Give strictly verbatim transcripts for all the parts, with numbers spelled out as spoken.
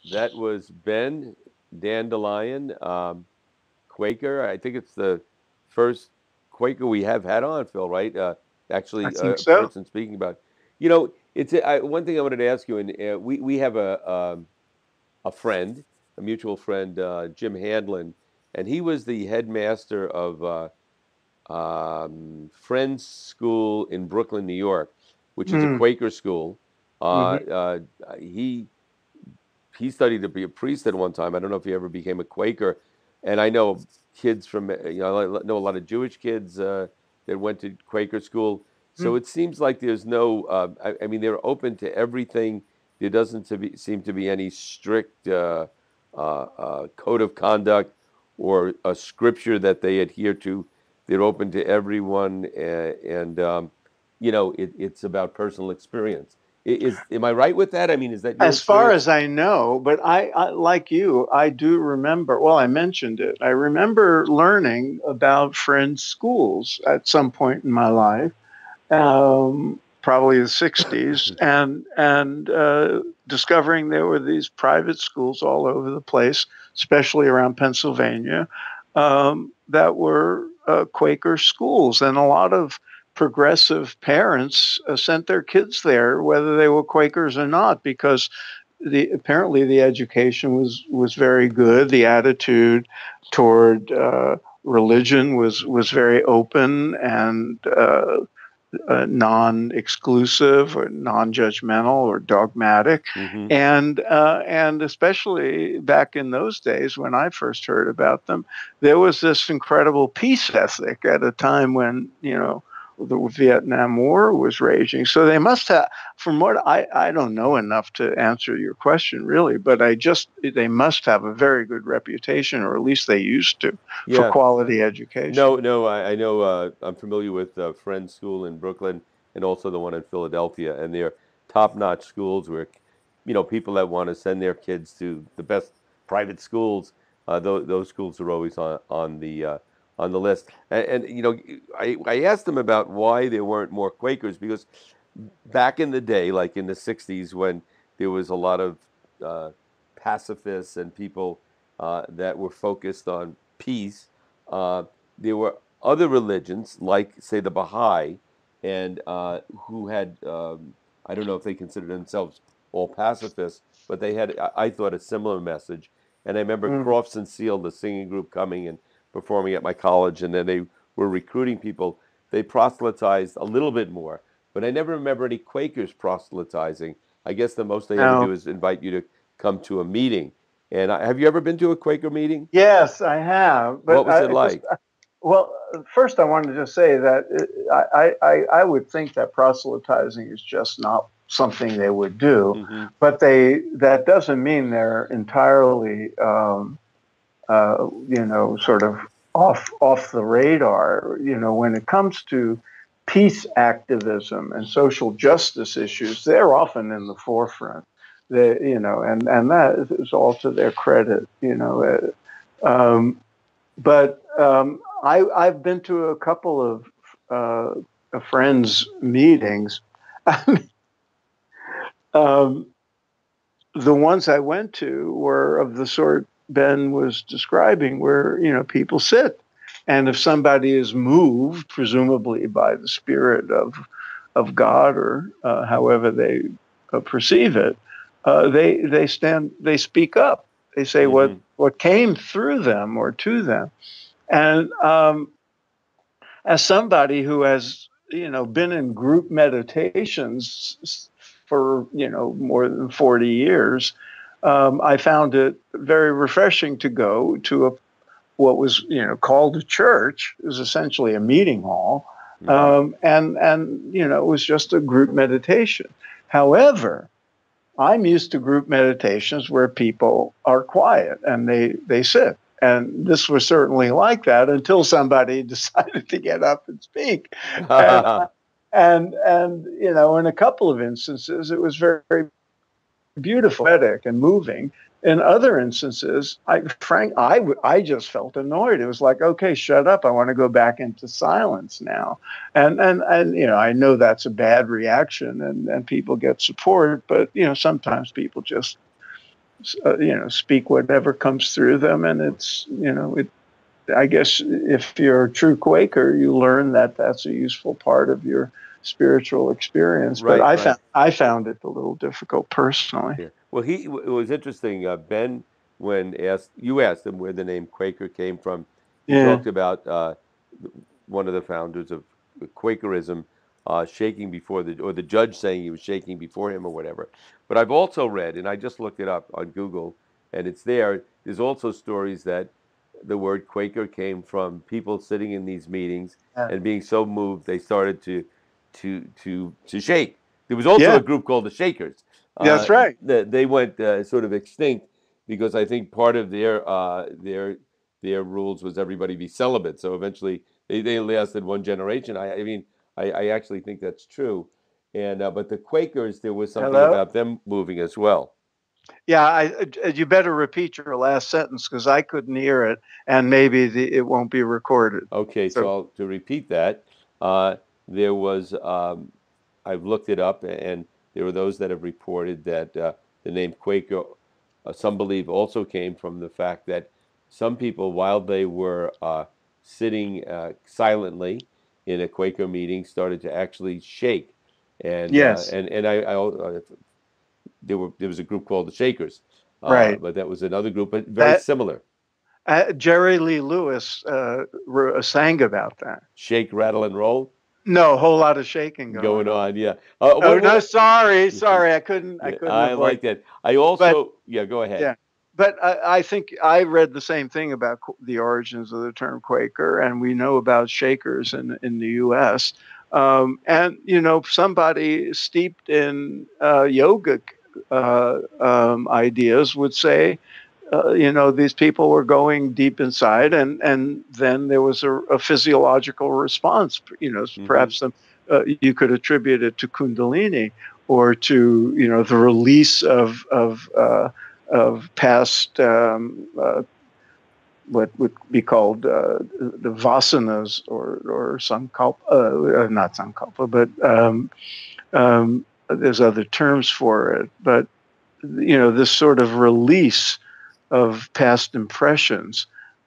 that was Ben Dandelion, um, Quaker. I think it's the first Quaker we have had on, Phil, right? Uh, I actually, think a so. person speaking about, you know, it's I, one thing I wanted to ask you, and uh, we we have a um, a friend, a mutual friend, uh, Jim Handlin, and he was the headmaster of uh, um, Friends School in Brooklyn, New York, which is a Mm, Quaker school. Uh, hmm uh, he he studied to be a priest at one time. I don't know if he ever became a Quaker. And I know kids from, you know, I know a lot of Jewish kids uh, that went to Quaker school. So it seems like there's no, uh, I, I mean, they're open to everything. There doesn't to be, seem to be any strict uh, uh, uh, code of conduct or a scripture that they adhere to. They're open to everyone. And, and um, you know, it, it's about personal experience. Is, am I right with that? I mean, is that your As far experience? as I know, but I, I, like you, I do remember. Well, I mentioned it. I remember learning about Friends schools at some point in my life, um, probably the sixties, and and uh, discovering there were these private schools all over the place, especially around Pennsylvania, um, that were uh, Quaker schools, and a lot of progressive parents uh, sent their kids there, whether they were Quakers or not, because the apparently the education was was very good. The attitude toward uh, religion was was very open and uh, uh, non-exclusive or non-judgmental or dogmatic, Hmm. and uh, and especially back in those days when I first heard about them, there was this incredible peace ethic at a time when you know the Vietnam War was raging. So they must have, from what I I don't know enough to answer your question really, but I just they must have a very good reputation, or at least they used to, for Yeah. quality education. No, no, I, I know uh, I'm familiar with uh, Friends School in Brooklyn and also the one in Philadelphia, and they're top-notch schools where, you know, people that want to send their kids to the best private schools, uh, those, those schools are always on on the uh, on the list. And, and you know, I I asked them about why there weren't more Quakers because back in the day, like in the sixties, when there was a lot of uh, pacifists and people uh, that were focused on peace. Uh, there were other religions, like say the Baha'i, and uh, who had um, I don't know if they considered themselves all pacifists, but they had I, I thought a similar message. And I remember Mm. Crofts and Seal, the singing group, coming and performing at my college, and then they were recruiting people. They proselytized a little bit more, but I never remember any Quakers proselytizing. I guess the most they ever do Now, is invite you to come to a meeting. And I, have you ever been to a Quaker meeting? yes, I have, What but was it I just like? well, first I wanted to say that I, I I would think that proselytizing is just not something they would do, Hmm. but they that doesn't mean they're entirely um, uh, you know sort of off off the radar. You know, when it comes to peace activism and social justice issues, they're often in the forefront. They, you know, and and that is all to their credit. You know, uh, um, but um, I, I've been to a couple of uh, friends' meetings. um, the ones I went to were of the sort Ben was describing, where you know people sit, and if somebody is moved, presumably by the spirit of of God or uh, however they uh, perceive it, uh, they they stand, they speak up, they say what Hmm. what came through them or to them, and um, as somebody who has you know been in group meditations for you know more than forty years, um, I found it very refreshing to go to a what was you know called a church. It was essentially a meeting hall, Hmm. um, and and you know it was just a group meditation. However, I'm used to group meditations where people are quiet and they, they sit. And this was certainly like that until somebody decided to get up and speak. And and and you know, in a couple of instances, it was very, very beautiful, poetic, and moving. In other instances, I frank, I I just felt annoyed. It was like, okay, shut up. I want to go back into silence now. And and and you know, I know that's a bad reaction, and and people get support, but you know, sometimes people just uh, you know, speak whatever comes through them, and it's, you know, it. I guess if you're a true Quaker, you learn that that's a useful part of your spiritual experience. But Right, I right. found I found it a little difficult personally. Yeah. Well, he it was interesting. Uh, Ben, when asked you asked him where the name Quaker came from, he Yeah. talked about uh, one of the founders of Quakerism uh, shaking before the or the judge saying he was shaking before him or whatever. But I've also read, and I just looked it up on Google, and it's there. There's also stories that the word Quaker came from people sitting in these meetings Yeah. and being so moved they started to to to to shake. There was also Yeah. a group called the Shakers. Uh, That's right. that they went uh, sort of extinct because I think part of their uh, their their rules was everybody be celibate. So eventually they, they lasted one generation. I, I mean, I, I actually think that's true. And uh, but the Quakers, there was something Hello. about them moving as well. Yeah. I. uh, You better repeat your last sentence because I couldn't hear it, and maybe the, it won't be recorded. Okay, so So I'll, to repeat that, uh, there was um, I've looked it up, and there were those that have reported that uh, the name Quaker, uh, some believe, also came from the fact that some people, while they were uh, sitting uh, silently in a Quaker meeting, started to actually shake, and uh, yes. and and I, I uh, there were there was a group called the Shakers, uh, Right. but that was another group, but very That similar. uh, Jerry Lee Lewis uh, uh, sang about that. Shake, rattle, and roll No, a whole lot of shaking going going on. on. Yeah. Uh, Oh what no, what sorry, sorry, I couldn't, I Yeah, couldn't I avoid. like that. I But also, yeah, go ahead. yeah, but I, I think I read the same thing about the origins of the term Quaker, and we know about Shakers in in the U S. Um, and you know, somebody steeped in uh, yogic uh, um, ideas would say, uh, you know, these people were going deep inside, and and then there was a, a physiological response. You know, Hmm. perhaps some, uh, you could attribute it to Kundalini or to, you know, the release of of uh, of past um, uh, what would be called uh, the vasanas or or sankalpa, uh, not sankalpa, but um, um, there's other terms for it. But you know, this sort of release of past impressions,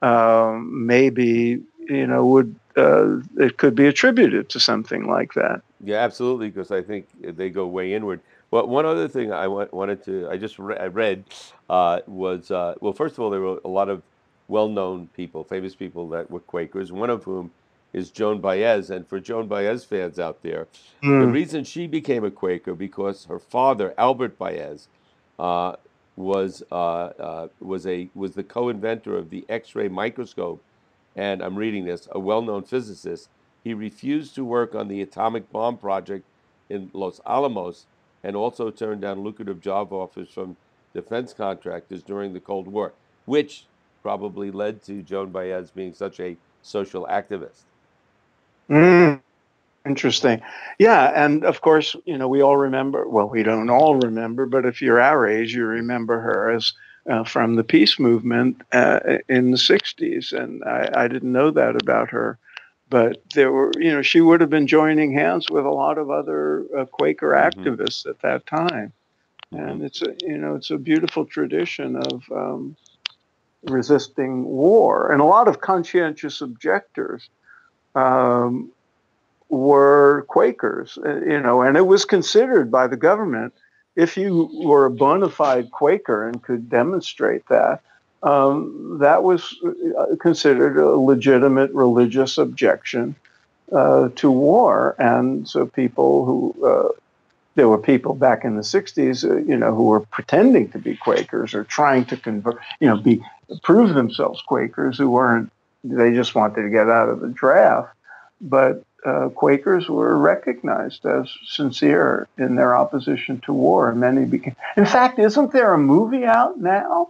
um, maybe, you know, would uh, it could be attributed to something like that. Yeah, absolutely, because I think they go way inward. But one other thing I wa- wanted to, I just re I read, uh, was, uh, well, first of all, there were a lot of well-known people, famous people that were Quakers, one of whom is Joan Baez. And for Joan Baez fans out there, the Mm. reason she became a Quaker because her father, Albert Baez, uh, was uh, uh, was a was the co-inventor of the X-ray microscope, and I'm reading this, a well-known physicist. He refused to work on the atomic bomb project in Los Alamos and also turned down lucrative job offers from defense contractors during the Cold War, which probably led to Joan Baez being such a social activist. Mm. Interesting. Yeah, and of course, you know, we all remember, well, we don't all remember, but if you're our age, you remember her as uh, from the peace movement uh, in the sixties. And I, I didn't know that about her. But there were, you know, she would have been joining hands with a lot of other uh, Quaker Hmm. activists at that time. Hmm. And it's a, you know, it's a beautiful tradition of um, resisting war. And a lot of conscientious objectors um, were Quakers, uh, you know, and it was considered by the government, if you were a bona fide Quaker and could demonstrate that, um, that was uh, considered a legitimate religious objection uh, to war. And so people who, uh, there were people back in the sixties, uh, you know, who were pretending to be Quakers or trying to convert, you know, be prove themselves Quakers who weren't, they just wanted to get out of the draft. But uh, Quakers were recognized as sincere in their opposition to war, and many became. In fact, isn't there a movie out now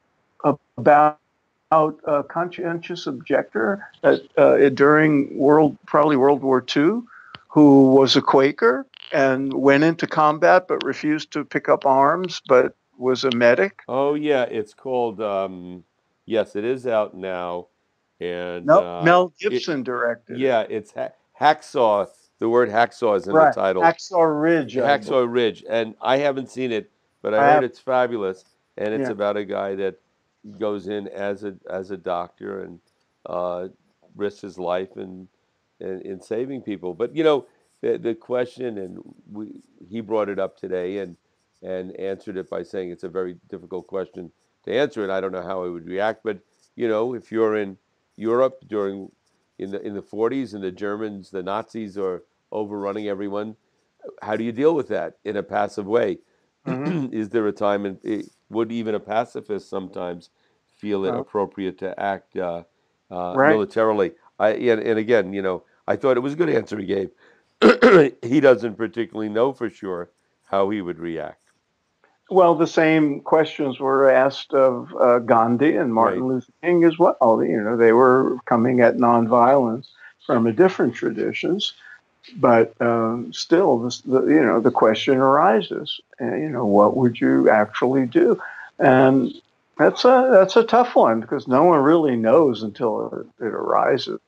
about a conscientious objector that, uh, during world, probably World War Two, who was a Quaker and went into combat but refused to pick up arms, but was a medic? Oh yeah, it's called um yes, it is out now, and No, uh Mel it Gibson directed it. yeah, it's ha Hacksaw. The word hacksaw is in the Right, title. Hacksaw Ridge, I believe. Hacksaw Ridge, and I haven't seen it, but I I heard have. it's fabulous. and it's Yeah. about a guy that goes in as a as a doctor and uh, risks his life in, in in saving people. But you know, the the question, and we he brought it up today and and answered it by saying it's a very difficult question to answer, and I don't know how I would react. But you know, if you're in Europe during in the in the forties and the Germans, the Nazis are overrunning everyone, how do you deal with that in a passive way? Hmm. Is there a time, and it, would even a pacifist sometimes feel it Well, appropriate to act uh, uh, right. militarily? I and, and again, you know, I thought it was a good answer he gave. He doesn't particularly know for sure how he would react. Well, the same questions were asked of uh, Gandhi and Right. Martin Luther King as well. You know, they were coming at nonviolence from a different traditions, but um, still, this, the, you know, the question arises. Uh, you know, what would you actually do? And that's a that's a tough one because no one really knows until it, it arises.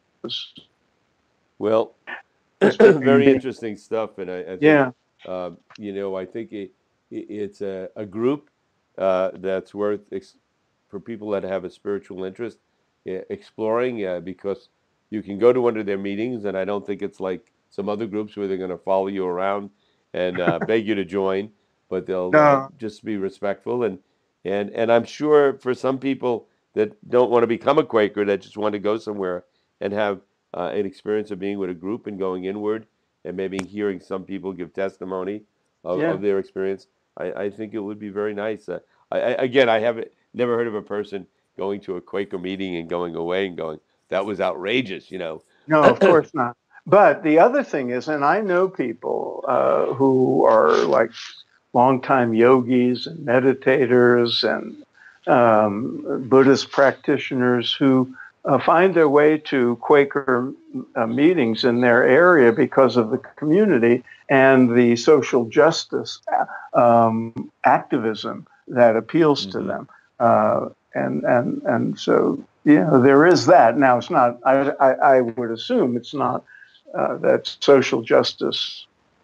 Well, Just being, very interesting stuff, and I, I think yeah, uh, you know I think it, it, it's a, a group uh, that's worth ex- for people that have a spiritual interest uh, exploring uh, because you can go to one of their meetings, and I don't think it's like some other groups where they're going to follow you around and uh, beg you to join, but they'll uh, no, just be respectful and and and I'm sure for some people that don't want to become a Quaker, that just want to go somewhere and have uh, an experience of being with a group and going inward and maybe hearing some people give testimony of, yeah. of their experience. I, I think it would be very nice. Uh, I, I, again, I haven't never heard of a person going to a Quaker meeting and going away and going, that was outrageous, you know. No, of course not. But the other thing is, and I know people uh, who are like longtime yogis and meditators and um, Buddhist practitioners who uh, find their way to Quaker uh, meetings in their area because of the community and the social justice um, activism that appeals to Hmm. them. Uh, and and and so yeah, there is that. Now it's not. I I, I would assume it's not uh, that social justice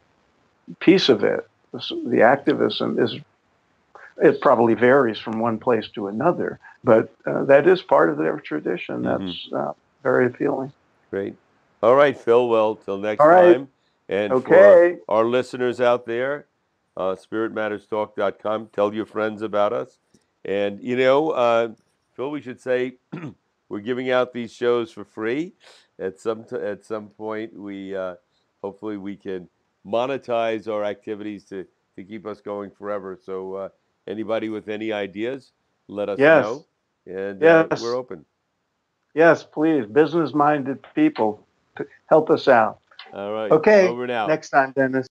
piece of it. The activism is, it probably varies from one place to another, but uh, that is part of their tradition. Hmm. That's uh, very appealing. Great. All right, Phil. Well, till All next right. time. And for Okay. our listeners out there, uh, spirit matters talk dot com, tell your friends about us. And, you know, uh, Phil, we should say we're giving out these shows for free. At some, t- at some point, we uh, hopefully we can monetize our activities to, to keep us going forever. So, uh, anybody with any ideas, let us Yes. know. And uh, we're Yes. open. Yes. Please, business-minded people, help us out. All right. Okay. Over and out. Next time, Dennis.